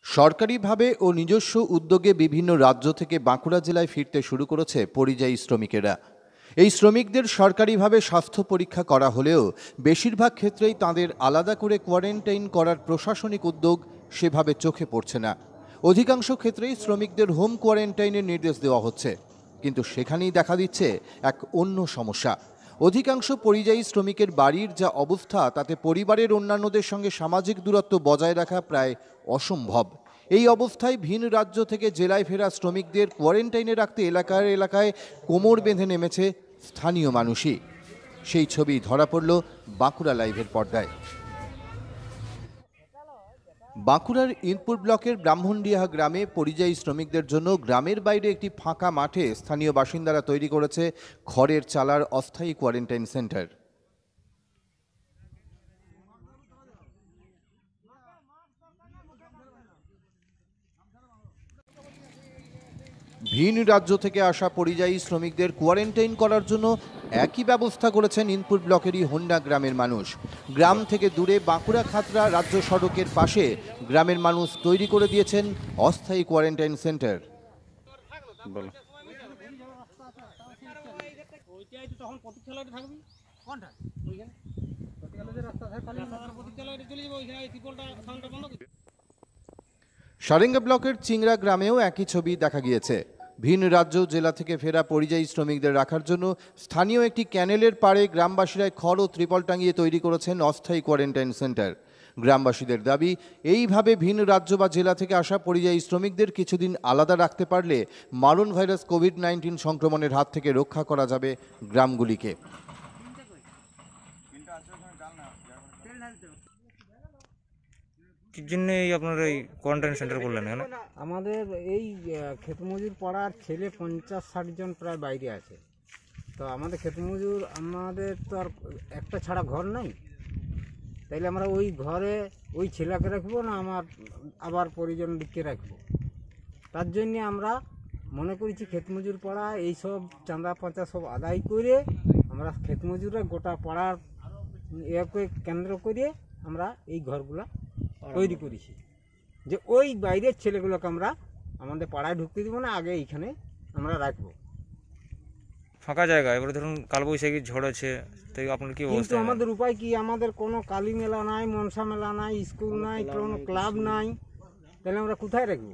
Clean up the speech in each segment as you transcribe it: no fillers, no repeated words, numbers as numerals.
সরকারিভাবে ও নিজস্ব উদ্যোগে বিভিন্ন রাজ্য থেকে বাঁকুড়া জেলায় ফিরতে শুরু করেছে পরিযায়ী শ্রমিকেরা। এই শ্রমিকদের সরকারিভাবে স্বাস্থ্য পরীক্ষা করা হলেও বেশিরভাগ ক্ষেত্রেই তাদের আলাদা করে কোয়ারেন্টাইন করার প্রশাসনিক উদ্যোগ সেভাবে চোখে পড়ছে না। অধিকাংশ ক্ষেত্রেই শ্রমিকদের হোম কোয়ারেন্টাইনের নির্দেশ দেওয়া হচ্ছে, কিন্তু সেখানেই দেখা দিচ্ছে এক অন্য সমস্যা। অধিকাংশ পরিযায়ী শ্রমিকের বাড়ির যা অবস্থা তাতে পরিবারের অন্যান্যদের সঙ্গে সামাজিক দূরত্ব বজায় রাখা প্রায় অসম্ভব। এই অবস্থায় ভিন রাজ্য থেকে জেলায় ফেরা শ্রমিকদের কোয়ারেন্টাইনে রাখতে এলাকায় কোমর বেঁধে নেমেছে স্থানীয় মানুষই। সেই ছবি ধরা পড়ল বাঁকুড়া লাইভের পর্দায়। বাঁকুড়ার ইনপুর ব্লকের ব্রাহ্মণডিহা গ্রামে পরিযায়ী শ্রমিকদের জন্য গ্রামের বাইরে একটি ফাঁকা মাঠে স্থানীয় বাসিন্দারা তৈরি করেছে খড়ের চালার অস্থায়ী কোয়ারেন্টাইন সেন্টার। ভিন রাজ্য থেকে আসা পরিযায়ী শ্রমিকদের কোয়ারেন্টাইন করার জন্য একই ব্যবস্থা করেছেন ইনপুর ব্লকেরই হোন্ডা গ্রামের মানুষ। গ্রাম থেকে দূরে বাঁকুড়া খাতড়া রাজ্য সড়কের পাশে গ্রামের মানুষ তৈরি করে দিয়েছেন অস্থায়ী কোয়ারেন্টাইন সেন্টার। সারেঙ্গা ব্লকের চিংড়া গ্রামেও একই ছবি দেখা গিয়েছে। ভিন রাজ্য জেলা থেকে ফেরা পরিযায়ী শ্রমিকদের রাখার জন্য স্থানীয় একটি ক্যানেলের পাড়ে গ্রামবাসীরাই খড় ও ত্রিপল টাঙিয়ে তৈরি করেছেন অস্থায়ী কোয়ারেন্টাইন সেন্টার। গ্রামবাসীদের দাবি, এইভাবে ভিন রাজ্য বা জেলা থেকে আসা পরিযায়ী শ্রমিকদের কিছুদিন আলাদা রাখতে পারলে মারণ ভাইরাস কোভিড-19 সংক্রমণের হাত থেকে রক্ষা করা যাবে গ্রামগুলিকে। কি জন্য আপনার এই কোয়ারেন্টাইন সেন্টার করলেন? আমাদের এই ক্ষেতমজুর পাড়ার ছেলে 50-60 জন প্রায় বাইরে আছে। তো আমাদের ক্ষেতমজুর, আমাদের তো আর একটা ছাড়া ঘর নাই, তাইলে আমরা ওই ঘরে ওই ছেলেকে রাখবো না আমার আবার পরিজন দিকে রাখবো। তার জন্যে আমরা মনে করেছি ক্ষেতমজুর পাড়া এইসব চাঁদা পাঁচা সব আদায় করে আমরা ক্ষেতমজুররা গোটা পাড়ার একে কেন্দ্র করে আমরা এই ঘরগুলা তৈরি করেছি, যে ওই বাইরের ছেলেগুলোকে আমরা আমাদের পাড়ায় ঢুকতে দিব না, আগে এইখানে আমরা রাখবো ফাঁকা জায়গা। এবারে ধরুন কালবৈশাখী ঝড় আছে, তাই আপনার কি কিন্তু আমাদের উপায় কি? আমাদের কোনো কালী মেলা নাই, মনসা মেলা নাই, স্কুল নাই, কোনো ক্লাব নাই, তাহলে আমরা কোথায় রাখবো?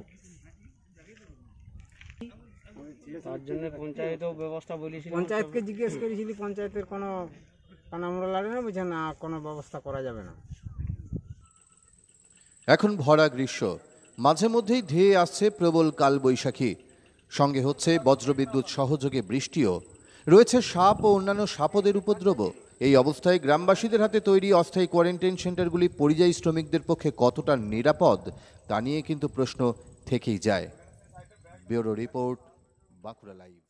তার জন্য পঞ্চায়েতও ব্যবস্থা বলেছিল, পঞ্চায়েতকে জিজ্ঞেস করেছিলি, পঞ্চায়েতের কোনো আমরা লাগে না, বুঝে না কোনো ব্যবস্থা করা যাবে না। এখন ভরা গ্রীষ্ম, মাঝে মধ্যেই ধেয়ে আসছে প্রবল কালবৈশাখী, সঙ্গে হচ্ছে বজ্রবিদ্যুৎ সহযোগে বৃষ্টিও, রয়েছে সাপ ও অন্যান্য সাপদের উপদ্রব। এই অবস্থায় গ্রামবাসীদের হাতে তৈরি অস্থায়ী কোয়ারেন্টাইন সেন্টারগুলি পরিযায়ী শ্রমিকদের পক্ষে কতটা নিরাপদ তা নিয়ে কিন্তু প্রশ্ন থেকেই যায়। Bureau report, Bankura live.